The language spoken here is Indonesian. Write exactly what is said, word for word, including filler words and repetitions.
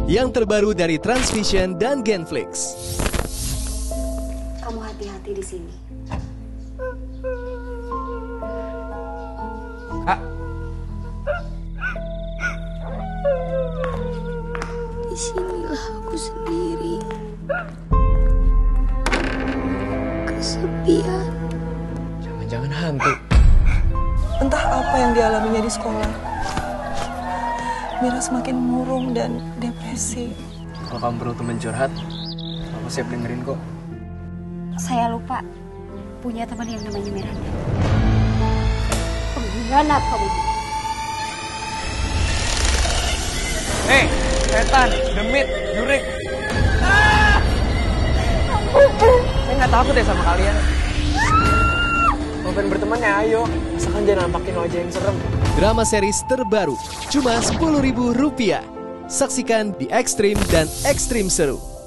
yang terbaru dari Transvision dan Genflix. Kamu hati-hati di sini. Kak. Di sinilah aku sendiri. Kesepian. Jangan-jangan hantu. Entah apa yang dialaminya di sekolah. Mira semakin murung dan depresi. Kalau kamu perlu teman curhat, aku siap dengerin kok. Saya lupa punya teman yang namanya Miranda. Pengkhianat kamu. Hei, setan, demit, jurik. Saya nggak takut ya sama kalian. Kalau pengen berteman ya ayo, asalkan jangan nampakin wajah yang serem. Drama series terbaru, cuma sepuluh ribu rupiah. Saksikan di Ekstrim dan Ekstrim Seru.